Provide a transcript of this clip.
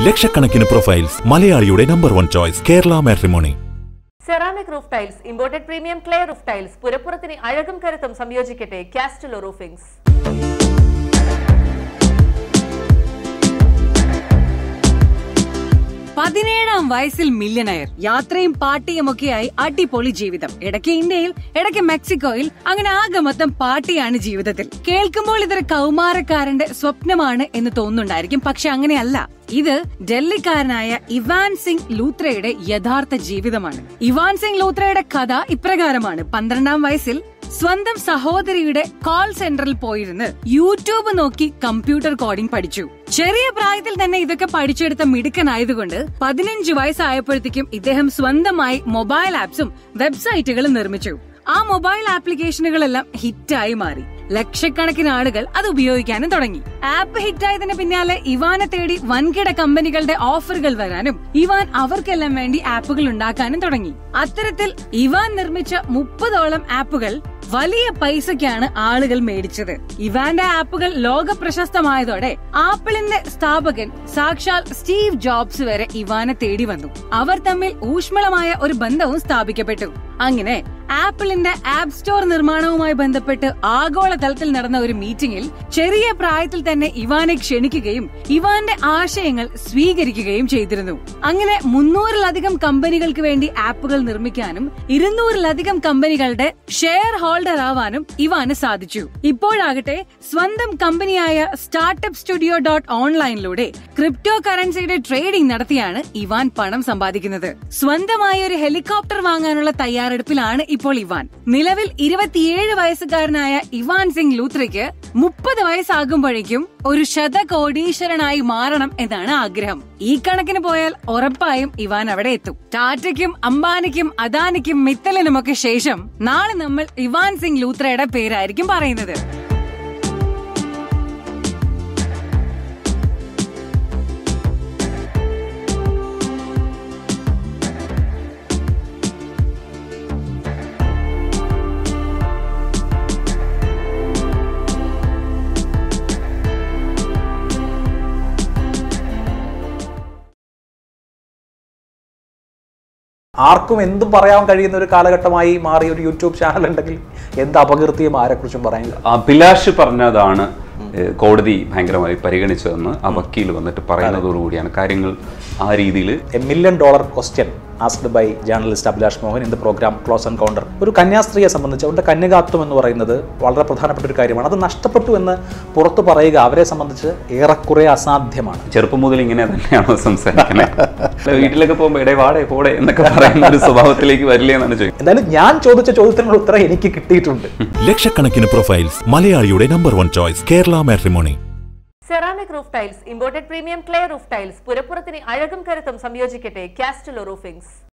ലക്ഷക്കണക്കിന് പ്രൊഫൈൽസ് മലയാളിയുടെ number 1 choice Kerala matrimony. Ceramic roof tiles, imported premium clay roof tiles, പുരപ്പുറത്തിന് അഴകും കരുത്തും സംയോജിക്കട്ടെ. കാസ്റ്റലോ റൂഫിംഗ്സ്. 17-ാം വയസ്സിൽ മില്യണയർ, യാത്രയും പാർട്ടിയും ഒക്കെയായി അടിപൊളി ജീവിതം. ഇടയ്ക്ക് ഇന്ത്യയിൽ, ഇടയ്ക്ക് മെക്സിക്കോയിൽ, അങ്ങനെ ആകെ മൊത്തം പാർട്ടിയാണ് ജീവിതത്തിൽ. കേൾക്കുമ്പോൾ ഇതൊരു കൗമാരക്കാരന്റെ സ്വപ്നമാണ് എന്ന് തോന്നുന്നുണ്ടായിരിക്കും. പക്ഷെ അങ്ങനെയല്ല. ഇത് ഡൽഹിക്കാരനായ ഇവാൻ സിംഗ് ലൂത്രയുടെ യഥാർത്ഥ ജീവിതമാണ്. ഇവാൻ സിംഗ് ലൂത്രയുടെ കഥ ഇപ്രകാരമാണ്. 12-ാം വയസ്സിൽ സ്വന്തം സഹോദരിയുടെ കോൾ സെന്ററിൽ പോയിരുന്ന് യൂട്യൂബ് നോക്കി കമ്പ്യൂട്ടർ കോഡിംഗ് പഠിച്ചു. ചെറിയ പ്രായത്തിൽ തന്നെ ഇതൊക്കെ പഠിച്ചെടുത്ത മിടുക്കനായതുകൊണ്ട് 15 വയസ്സായപ്പോഴത്തേക്കും ഇദ്ദേഹം സ്വന്തമായി മൊബൈൽ ആപ്സും വെബ്സൈറ്റുകളും നിർമ്മിച്ചു. ആ മൊബൈൽ ആപ്ലിക്കേഷനുകളെല്ലാം ഹിറ്റായി മാറി. ലക്ഷക്കണക്കിന് ആളുകൾ അത് ഉപയോഗിക്കാനും തുടങ്ങി. ആപ്പ് ഹിറ്റായതിന് പിന്നാലെ ഇവാനെ തേടി വൻകിട കമ്പനികളുടെ ഓഫറുകൾ വരാനും ഇവാൻ അവർക്കെല്ലാം വേണ്ടി ആപ്പുകൾ ഉണ്ടാക്കാനും തുടങ്ങി. അത്തരത്തിൽ ഇവാൻ നിർമ്മിച്ച 30ഓളം ആപ്പുകൾ വലിയ പൈസക്കാണ് ആളുകൾ മേടിച്ചത്. ഇവാന്റെ ആപ്പുകൾ ലോക പ്രശസ്തമായതോടെ ആപ്പിളിന്റെ സ്ഥാപകൻ സാക്ഷാൽ സ്റ്റീവ് ജോബ്സ് വരെ ഇവാനെ തേടി വന്നു. അവർ തമ്മിൽ ഊഷ്മളമായ ഒരു ബന്ധവും സ്ഥാപിക്കപ്പെട്ടു. അങ്ങനെ ആപ്പിളിന്റെ ആപ്പ് സ്റ്റോർ നിർമ്മാണവുമായി ബന്ധപ്പെട്ട് ആഗോളതലത്തിൽ നടന്ന ഒരു മീറ്റിംഗിൽ ചെറിയ പ്രായത്തിൽ തന്നെ ഇവാനെ ക്ഷണിക്കുകയും ഇവാന്റെ ആശയങ്ങൾ സ്വീകരിക്കുകയും ചെയ്തിരുന്നു. അങ്ങനെ 300-ലധികം കമ്പനികൾക്ക് വേണ്ടി ആപ്പുകൾ നിർമ്മിക്കാനും 200-ലധികം കമ്പനികളുടെ ഷെയർ ഹോൾഡർ ആവാനും ഇവാന് സാധിച്ചു. ഇപ്പോഴാകട്ടെ സ്വന്തം കമ്പനിയായ സ്റ്റാർട്ടപ്പ് സ്റ്റുഡിയോ .ഓൺലൈനിലൂടെ ക്രിപ്റ്റോ കറൻസിയുടെ ട്രേഡിംഗ് നടത്തിയാണ് ഇവാൻ പണം സമ്പാദിക്കുന്നത്. സ്വന്തമായ ഒരു ഹെലികോപ്റ്റർ വാങ്ങാനുള്ള തയ്യാറെടുപ്പിലാണ് ഇപ്പോൾ ഇവാൻ. നിലവിൽ 27 വയസ്സുകാരനായ ഇവാൻ സിംഗ് ലൂത്രയ്ക്ക് 30 വയസ്സാകുമ്പോഴേക്കും ഒരു ശതകോടീശ്വരനായി മാറണം എന്നാണ് ആഗ്രഹം. ഈ കണക്കിന് പോയാൽ ഉറപ്പായും ഇവാൻ അവിടെ എത്തും. ടാറ്റയ്ക്കും അംബാനിക്കും അദാനിക്കും മിത്തലിനുമൊക്കെ ശേഷം നാളെ നമ്മൾ ഇവാൻ സിംഗ് ലൂത്രയുടെ പേരായിരിക്കും പറയുന്നത്. ആർക്കും എന്തും പറയാൻ കഴിയുന്ന ഒരു കാലഘട്ടമായി മാറിയ ഒരു യൂട്യൂബ് ചാനൽ ഉണ്ടെങ്കിൽ എന്ത് അപകീർത്തിയും ആരെക്കുറിച്ചും പറയാൻ. അഭിലാഷ് പറഞ്ഞതാണ് കോടതി ഭയങ്കരമായി പരിഗണിച്ചതെന്ന് ആ വക്കീൽ വന്നിട്ട് പറയുന്നതോടുകൂടിയാണ് കാര്യങ്ങൾ ആ രീതിയിൽ. $1 million question asked by journalist Abhilash Mohan in the program Close Encounter. ഒരു കന്യാസ്ത്രീയെ സംബന്ധിച്ച് അവരുടെ കന്യകാത്വം എന്ന് പറയുന്നത് വളരെ പ്രധാനപ്പെട്ട ഒരു കാര്യമാണ്. അത് നഷ്ടപ്പെട്ടു എന്ന് പുറത്തു പറയുക അവരെ സംബന്ധിച്ച് ഏറെക്കുറെ അസാധ്യമാണ്. ചെറുപ്പം മുതൽ ഇങ്ങനെ തന്നെയാണോ സംസാരിക്കുന്നത്? വീട്ടിലൊക്കെ പോകുമ്പോൾ ഇടേ വാടേ പോടെ എന്നൊക്കെ പറയുന്ന ഒരു സ്വഭാവത്തിലേക്ക് വരില്ലേ എന്നാണ് ചോദിക്കുന്നത്. എന്തായാലും ഞാൻ ചോദിച്ച ചോദ്യത്തിനുള്ള ഉത്തരം എനിക്ക് കിട്ടിയിട്ടുണ്ട്. ലക്ഷക്കണക്കിന് പ്രൊഫൈൽസ് മലയാളിയുടെ number 1 choice Kerala matrimony. Ceramic roof tiles, imported premium clay roof tiles, പുരപ്പുറത്തിന് അഴകും കരുത്തും സംയോജിക്കട്ടെ. കാസ്റ്റലോ റൂഫിംഗ്സ്.